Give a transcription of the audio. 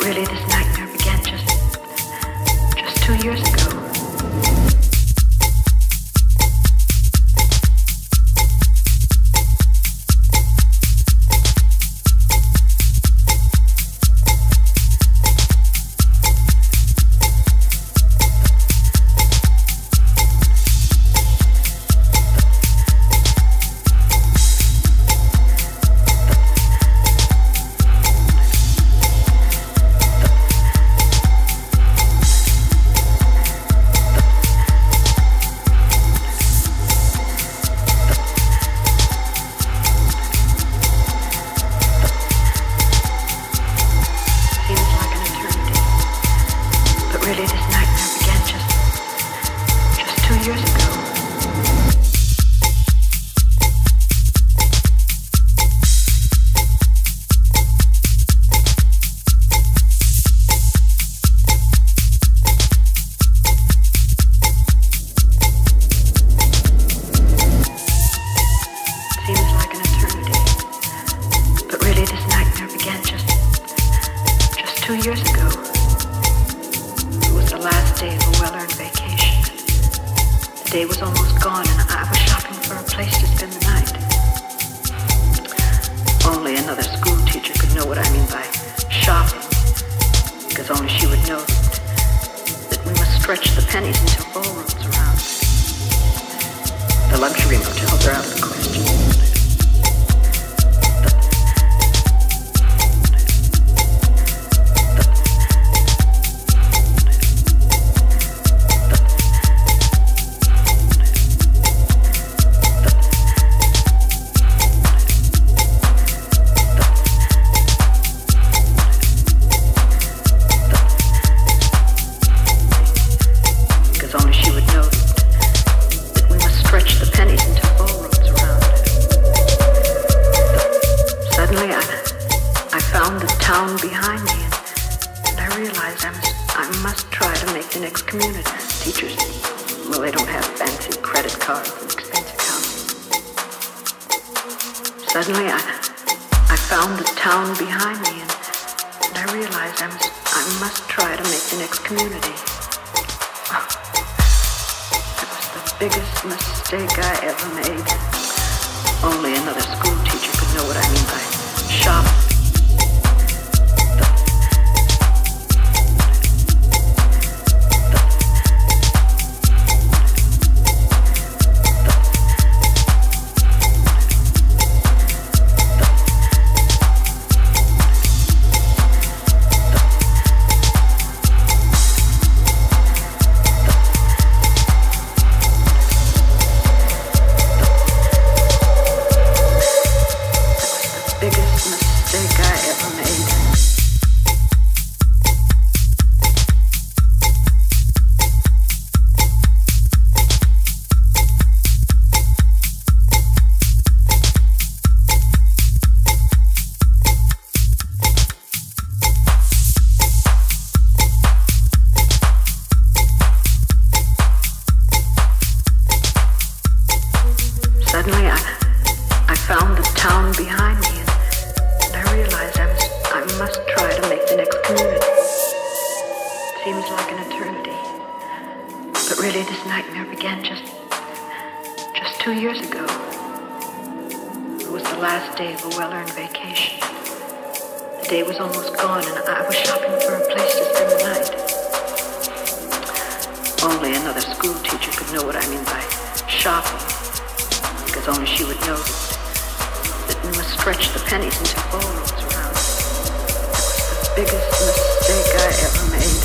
really, this nightmare began just 2 years ago. Really, this nightmare began just 2 years ago. Seems like an eternity, but really, this nightmare began just 2 years ago. The last day of a well-earned vacation. The day was almost gone and I was shopping for a place to spend the night. Only another school teacher could know what I mean by shopping, because only she would know that we must stretch the pennies until ballrooms around. The luxury motels are out of the question. Only she would know that we must stretch the pennies until ballrooms around. Suddenly I found the town behind me and I realized I must try to make the next community. Teachers, well, they don't have fancy credit cards and expensive houses. Suddenly I found the town behind me and I realized I must try to make the next community. Biggest mistake I ever made. Only another school teacher could know what I mean by shopping. Suddenly I found the town behind me and I realized I must try to make the next community. It seems like an eternity, but really this nightmare began just 2 years ago. It was the last day of a well-earned vacation. The day was almost gone and I was shopping for a place to spend the night. Only another school teacher could know what I mean by shopping, because only she would know that we must stretch the pennies until ballrooms around. That was the biggest mistake I ever made.